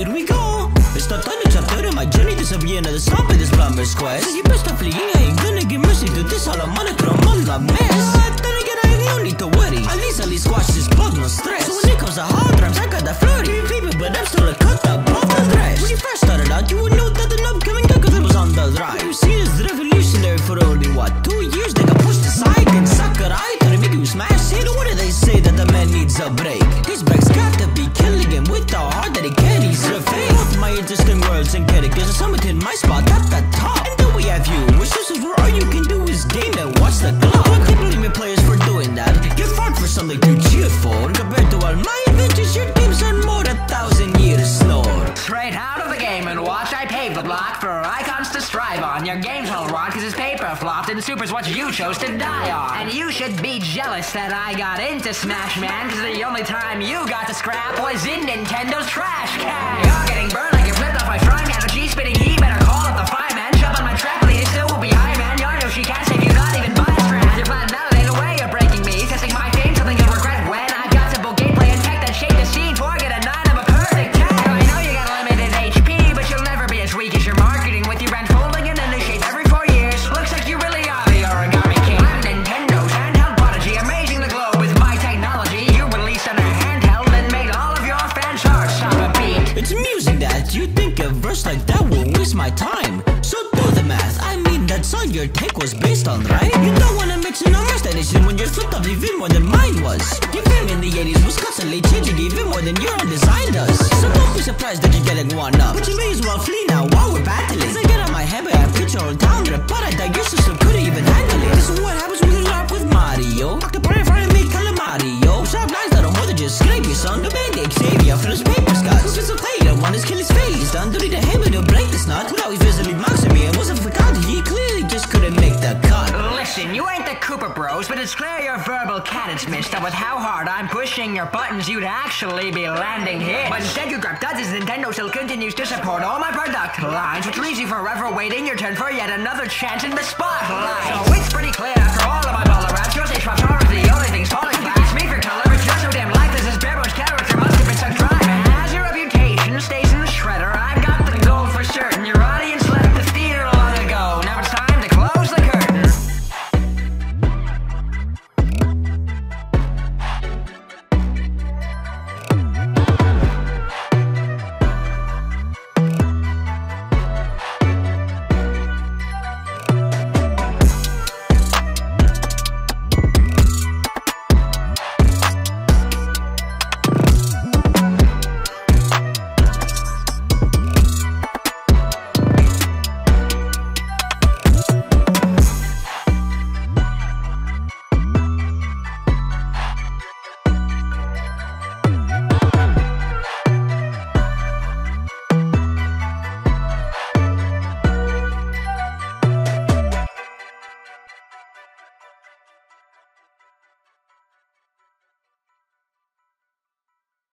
here we go. It's the third chapter in my journey. This will be another stop in this plumber's quest. So you best stop fleeing, I ain't gonna give mercy to this all I'm gonna throw all the mess. Then again, I ain't no need to worry. At least squash this bug, no stress. So when it comes to hard rhymes, I got that flirty people, but I'm still a cut that bubble dress. When you first started out, you would know that the upcoming guy cause it was on the rise. You see this revolutionary for only what, 2 years? They got pushed aside and sucker eye to make you smash it. What do they say that the man needs a break? His back's got to be killing him with the heart that he carries. Fake both my interesting worlds and characters are summoned in my spot at the top. And then we have you, which is where all you can do is game and watch the clock. Don't keep blaming players for doing that. Get fought for something to cheer for. Compared to all my adventures, your games are more than 1,000 years slower. Straight out of the game and watch I pave the block for icons to strive on. Your game's all wrong cause it's paper flopped and Super's what you chose to die on. And you should be jealous that I got into Smash Man, cause the only time you got to scrap was in Nintendo's trash can. You're getting burned like you flipped off my frying pan. G spitting heat, better call up the fireman. Shove on my trampoline, it still will be high, man. Your know she can't save you, not even by a strand. You're flat out, ain't a way of breaking me. Testing my fame, something you'll regret when I've got simple gameplay and tech that shape the scene. Forget a 9, I'm a perfect 10. I know you got a limited HP, but you'll never be as weak as your marketing with your brand folding and in shape every 4 years. Looks like you really are the origami king. I'm Nintendo's handheld prodigy, amazing the globe with my technology. You released on a handheld and made all of your fans' hearts stop a beat. It's amusing that you think a verse like that will waste my time. So do the math, I mean that song your take was based on, right? You don't wanna mix in numbers that is when you're flipped up even more than mine was. Your fame in the 80s was constantly changing even more than your own design does. So don't be surprised that you're getting one up, but you may as well flee now while we're battling. Cause I get on my head but I put your own town rip, but I thought your system couldn't even handle it. This is what happens when you LARP with Mario. Fuck the party fire and make Mario. Sharp lines that are more than just scrape your son. The band-aid Xavier for those paper scuds. Just a player, one is kill his face. Done dirty to him and he'll break this nut. Without he visibly mocks me and wasn't forgotten. He clearly just couldn't make the cut. Listen, you ain't the Cooper Bros, but it's clear your verbal cadence missed up with how hard I'm pushing your buttons. You'd actually be landing hits. But instead you drop duds as Nintendo still continues to support all my product lines, which leaves you forever waiting your turn for yet another chance in the spotlight. So it's pretty clear after all of my baller raps, your stage props are the only things falling back.